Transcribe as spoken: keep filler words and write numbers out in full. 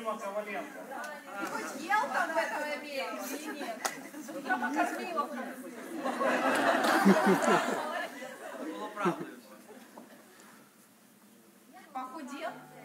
Дима Коваленко. Ты хоть ел там в этом Америке или нет? Я покормила. Было правдой. Похудел?